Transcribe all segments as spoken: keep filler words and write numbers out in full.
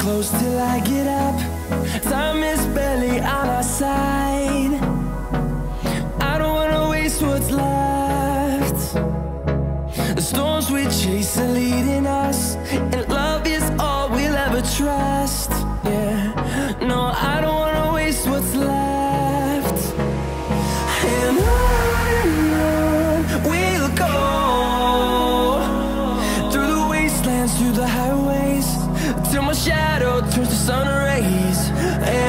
close till I get up. Time is barely on our side. I don't wanna waste what's left. The storms we chase are leading us, and love is all we'll ever trust. Yeah, no, I don't wanna waste what's left. And on and on we'll go, through the wastelands, through the highways, till my shadow turns to sun rays. And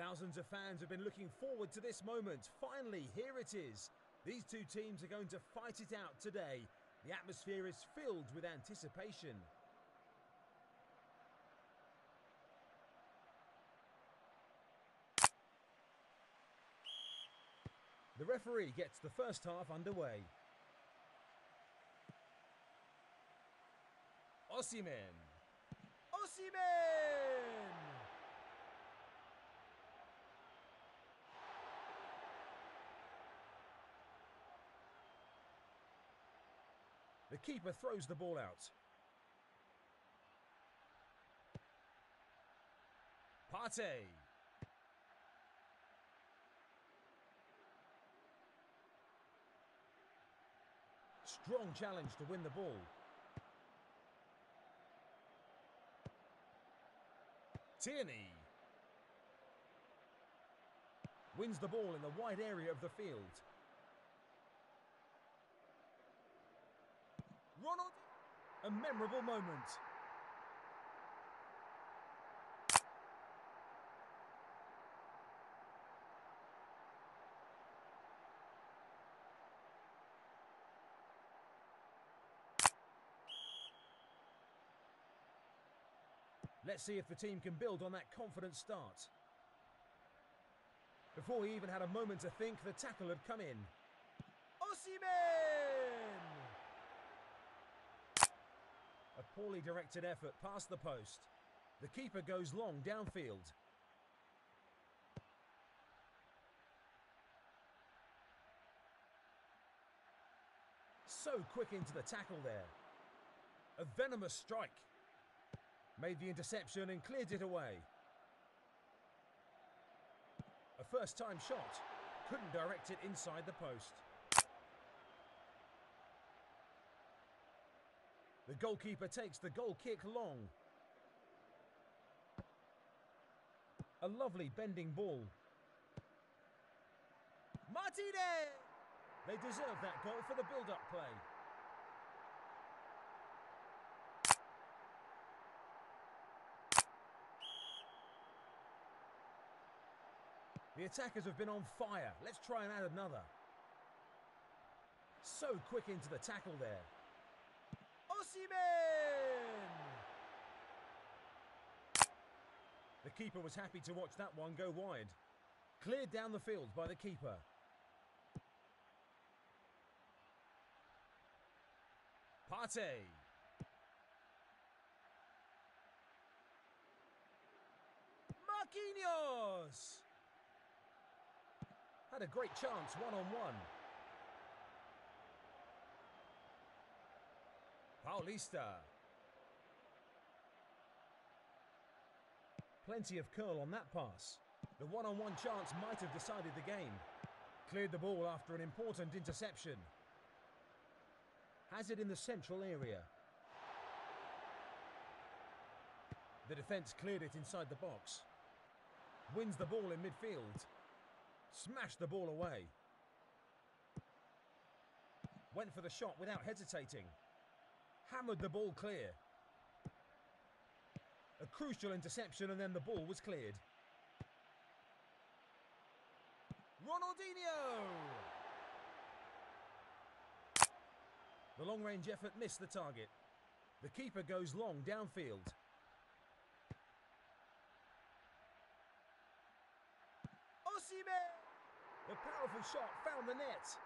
Thousands of fans have been looking forward to this moment. Finally, here it is. These two teams are going to fight it out today. The atmosphere is filled with anticipation. The referee gets the first half underway. Osimhen. Osimhen! The keeper throws the ball out. Partey. Strong challenge to win the ball. Tierney. Wins the ball in the wide area of the field. Ronald. A memorable moment. Let's see if the team can build on that confident start. Before he even had a moment to think, the tackle had come in. Osimhen! A poorly directed effort past the post. The keeper goes long downfield. So quick into the tackle there. A venomous strike. Made the interception and cleared it away. A first-time shot. Couldn't direct it inside the post. The goalkeeper takes the goal kick long. A lovely bending ball. Martinez! They deserve that goal for the build-up play. The attackers have been on fire. Let's try and add another. So quick into the tackle there. Osimhen! The keeper was happy to watch that one go wide. Cleared down the field by the keeper. Partey. Marquinhos! Had a great chance one-on-one. Paulista. Plenty of curl on that pass. The one-on-one chance might have decided the game. Cleared the ball after an important interception. Has it in the central area. The defence cleared it inside the box. Wins the ball in midfield. Smashed the ball away. Went for the shot without hesitating. Hammered the ball clear. A crucial interception and then the ball was cleared. Ronaldinho! The long-range effort missed the target. The keeper goes long downfield. Osimhen! The powerful shot found the net.